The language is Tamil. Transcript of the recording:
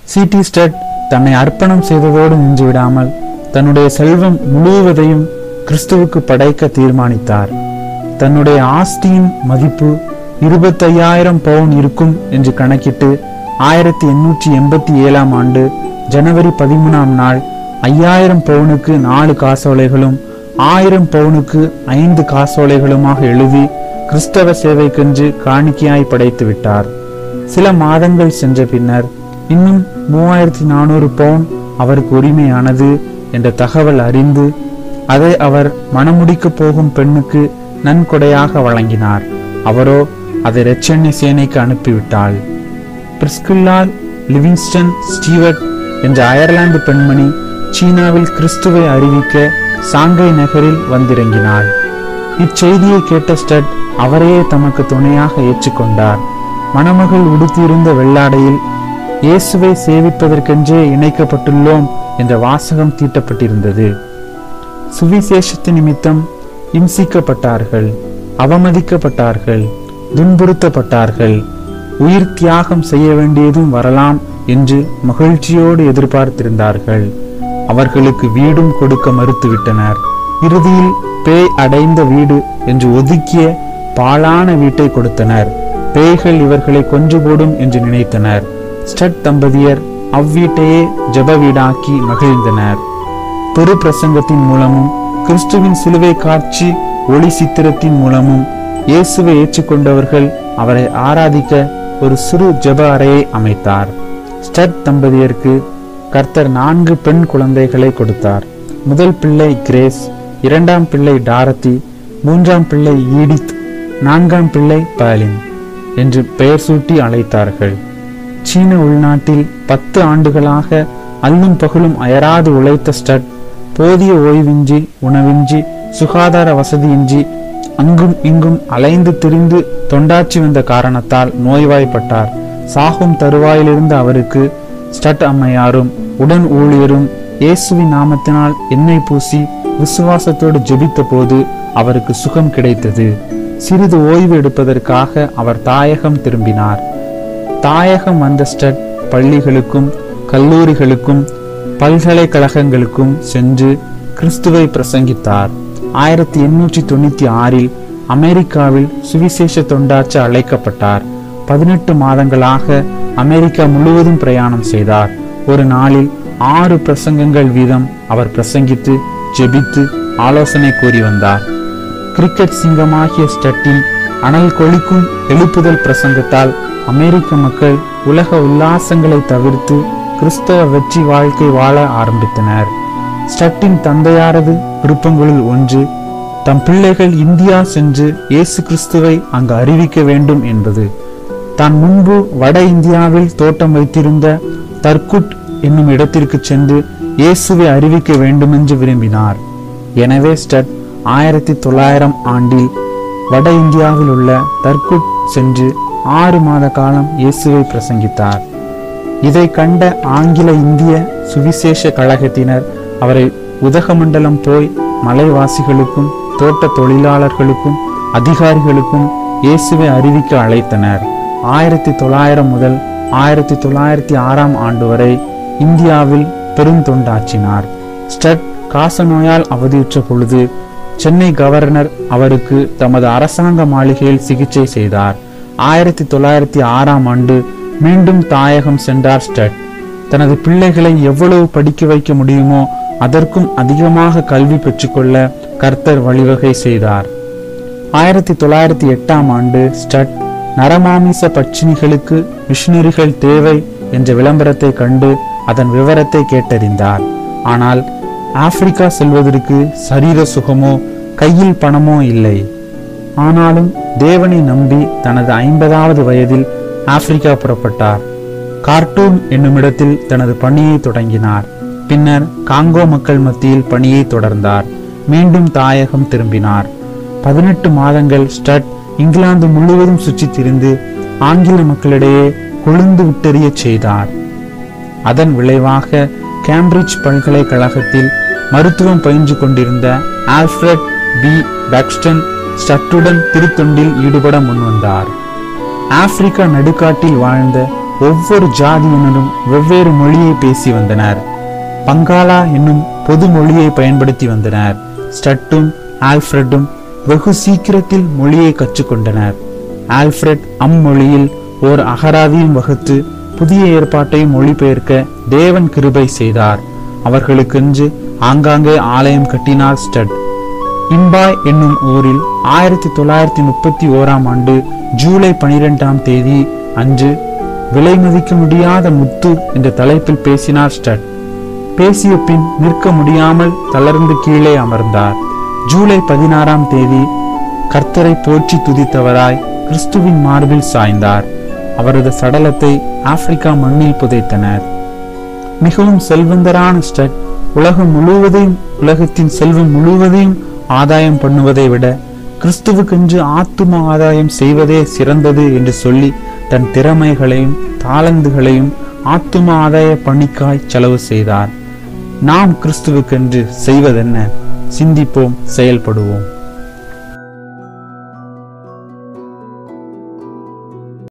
சி.டி. ஸ்டட் தன்னை அர்ப்பணம் செய்ததோடு நின்றுவிடாமல் தன்னுடைய செல்வம் முழுவதையும் கிறிஸ்துவுக்கு படைக்க தீர்மானித்தார். தன்னுடைய ஆஸ்தியின் மதிப்பு 25,000 பவுன் இருக்கும் என்று கணக்கிட்டு 1887 ஆண்டு ஜனவரி 13 நாள் 5000 பவுனுக்கு 4 காசோலைகளும் 1000 பவுனுக்கு 5 காசோலைகளுமாக எழுதி கிறிஸ்தவ சேவைக்கென்று காணிக்கையாய் படைத்து விட்டார். சில மாதங்கள் சென்ற பின்னர் இன்னும் 3400 பவுன் அவருக்கு உரிமையானது என்ற தகவல் அறிந்து அதை அவர் மணமுடிக்கப் போகும் பெண்ணுக்கு நன்கொடையாக வழங்கினார். அவரோ அதை இரட்சணிய சேனைக்கு அனுப்பிவிட்டாள். பிரிஸ்கில்லா லிவிங்ஸ்டன் ஸ்டீவர்ட் என்ற அயர்லாந்து பெண்மணி சீனாவில் கிறிஸ்துவை அறிவிக்க சாங்கை நகரில் வந்திறங்கினாள். இச்செய்தியை கேட்ட ஸ்டட் அவரையே தமக்கு துணையாக ஏற்றுக்கொண்டார். மணமகள் உடுத்தியிருந்த வெள்ளாடையில் இயேசுவை சேவிப்பதற்கென்றே இணைக்கப்பட்டுள்ளோம் என்ற வாசகம் தீட்டப்பட்டிருந்தது. சுவிசேஷத்தின் நிமித்தம் இம்சிக்கப்பட்டார்கள், அவமதிக்கப்பட்டார்கள், துன்புறுத்தப்பட்டார்கள், உயிர் தியாகம் செய்ய வேண்டியதும் வரலாம் என்று மகிழ்ச்சியோடு எதிர்பார்த்திருந்தார்கள். அவர்களுக்கு வீடும் கொடுக்க மறுத்துவிட்டனர். இறுதியில் பேய் அடைந்த வீடு என்று ஒதுக்கிய பாழான வீட்டை கொடுத்தனர். பேய்கள் இவர்களை கொன்று போடும் என்று நினைத்தனர். ஸ்டட் தம்பதியர் அவ்வீட்டையே ஜப வீடாக்கி மகிழ்ந்தனர். பெரு பிரசங்கத்தின் மூலமும் கிறிஸ்துவின் சிலுவை காட்சி ஒளி சித்திரத்தின் மூலமும் இயேசுவை ஏற்றுக்கொண்டவர்கள் அவரை ஆராதிக்க ஒரு சிறு ஜப அறையை அமைத்தார். ஸ்டட் தம்பதியருக்கு கர்த்தர் 4 பெண் குழந்தைகளை கொடுத்தார். முதல் பிள்ளை கிரேஸ், 2ஆம் பிள்ளை டாரதி, 3ஆம் பிள்ளை ஈடித், 4ஆம் பிள்ளை பாலின் என்று பெயர் சூட்டி அழைத்தார்கள். சீன உள்நாட்டில் 10 ஆண்டுகளாக அல்லும் பகலும் அயராது உழைத்த ஸ்டட் போதிய ஓய்வின்றி, உணவின்றி, சுகாதார வசதியின்றி அங்கும் இங்கும் அலைந்து திரிந்து தொண்டாற்றி வந்த காரணத்தால் நோய்வாய்ப்பட்டார். சாகும் தருவாயிலிருந்த அவருக்கு ஸ்டட் அம்மையாரும் உடன் ஊழியரும் இயேசுவின் நாமத்தினால் எண்ணெய் பூசி விசுவாசத்தோடு ஜெபித்த போது அவருக்கு சுகம் கிடைத்தது. சிறிது ஓய்வு எடுப்பதற்காக அவர் தாயகம் திரும்பினார். தாயகம் வந்த ஸ்டட் பள்ளிகளுக்கும் கல்லூரிகளுக்கும் பல்கலைக்கழகங்களுக்கும் சென்று கிறிஸ்துவை பிரசங்கித்தார். 1896 அமெரிக்காவில் சுவிசேஷ தொண்டாற்ற அழைக்கப்பட்டார். 18 மாதங்களாக அமெரிக்கா முழுவதும் பிரயாணம் செய்தார். ஒரு நாளில் 6 பிரசங்கங்கள் வீதம் அவர் பிரசங்கித்து ஜெபித்து ஆலோசனை கூறி வந்தார். கிரிக்கெட் சிங்கமாகிய ஸ்டட்டின் அனல் கொளிக்கும் எழுப்புதல் பிரசங்கத்தால் அமெரிக்க மக்கள் உலக உல்லாசங்களை தவிர்த்து கிறிஸ்தவ வெற்றி வாழ்க்கை வாழ ஆரம்பித்தனர். ஸ்டட்டின் தந்தையாரது விருப்பங்களில் ஒன்று தம் பிள்ளைகள் இந்தியா சென்று இயேசு கிறிஸ்துவை அங்கு அறிவிக்க வேண்டும் என்பது. தான் முன்பு வட இந்தியாவில் தோட்டம் வைத்திருந்த தர்குட் என்னும் இடத்திற்கு சென்று இயேசுவை அறிவிக்க வேண்டுமென்று விரும்பினார். எனவே ஸ்டட் 1900 ஆண்டில் வட இந்தியாவில் உள்ள தர்குட் சென்று 6 மாத காலம் இயேசுவை பிரசங்கித்தார். இதை கண்ட ஆங்கில இந்திய சுவிசேஷ கழகத்தினர் அவரை உதகமண்டலம் போய் மலைவாசிகளுக்கும் தோட்ட தொழிலாளர்களுக்கும் அதிகாரிகளுக்கும் இயேசுவை அறிவிக்க அழைத்தனர். 1900 முதல் 1906 ஆண்டு வரை இந்தியாவில் பெருந்தொண்டாற்றினார். ஸ்டட் காசநோயால் அவதியுற்ற பொழுது சென்னை கவர்னர் அவருக்கு தமது அரசாங்க மாளிகையில் சிகிச்சை செய்தார். 1906 ஆண்டு மீண்டும் தாயகம் சென்றார் ஸ்டட். தனது பிள்ளைகளை எவ்வளவு படிக்க வைக்க முடியுமோ அதற்கும் அதிகமாக கல்வி பெற்றுக்கொள்ள கர்த்தர் வழிவகை செய்தார். 1908 ஆண்டு ஸ்டட் நரமாமிச பட்சினிகளுக்கு மிஷனரிகள் தேவை என்ற விளம்பரத்தை கண்டு அதன் விவரத்தை கேட்டறிந்தார். ஆனால் ஆப்பிரிக்கா செல்வதற்கு சரீர சுகமோ கையில் பணமோ இல்லை. ஆனாலும் தேவனை நம்பி தனது 50வது வயதில் ஆப்பிரிக்கா புறப்பட்டார். கார்ட்டூம் என்னுமிடத்தில் தனது பணியை தொடங்கினார். பின்னர் காங்கோ மக்கள் மத்தியில் பணியை தொடர்ந்தார். மீண்டும் தாயகம் திரும்பினார். 18 மாதங்கள் ஸ்டட் இங்கிலாந்து முழுவதும் சுற்றி திரிந்து ஆங்கில மக்களிடையே கொழுந்து விட்டெறிய செய்தார். அதன் விளைவாக கேம்பிரிட்ஜ் பல்கலைக்கழகத்தில் மருத்துவம் பயின்று கொண்டிருந்த ஆல்ஃபிரட் பி பாக்ஸ்டன் ஸ்டட்டுடன் திருத்தொண்டில் ஈடுபட முன்வந்தார். ஆப்பிரிக்கா நடுக்காட்டில் வாழ்ந்த ஒவ்வொரு ஜாதியினரும் வெவ்வேறு மொழியை பேசி வந்தனர். பங்காளா என்னும் பொது மொழியை பயன்படுத்தி வந்தனர். ஸ்டட்டும் ஆல்ஃபிரடும் வெகு சீக்கிரத்தில் மொழியை கற்றுக்கொண்டனர். ஆல்ஃபிரட் அம்மொழியில் ஓர் அகராதியும் வகுத்து புதிய ஏற்பாட்டையும் மொழிபெயர்க்க தேவன் கிருபை செய்தார். அவர்களுக்கென்று ஆங்காங்கே ஆலயம் கட்டினார் ஸ்டட். இம்பாய் என்னும் ஊரில் 1931 ஜூலை 12 அன்று விலை மதிக்க முடியாத முத்து என்ற தலைப்பில் பேசினார் ஸ்டட். பேசிய பின் நிற்க முடியாமல் தளர்ந்து கீழே அமர்ந்தார். ஜூலை 16 கர்த்தரை போற்றி துதித்தவராய் கிறிஸ்துவின் மார்பில் சாய்ந்தார். அவரது சடலத்தை ஆப்பிரிக்கா மண்ணில் புதைத்தனர். மிகவும் செல்வந்தரான ஸ்டட் உலகத்தின் செல்வம் முழுவதையும் ஆதாயம் பண்ணுவதை விட கிறிஸ்துவுக்கென்று ஆத்தும ஆதாயம் செய்வதே சிறந்தது என்று சொல்லி தன் திறமைகளையும் தாளந்துகளையும் ஆத்தும ஆதாய பணிக்காய் செலவு செய்தார். நாம் கிறிஸ்துவுக்கென்று செய்வதென்ன? சிந்திப்போம், செயல்படுவோம்.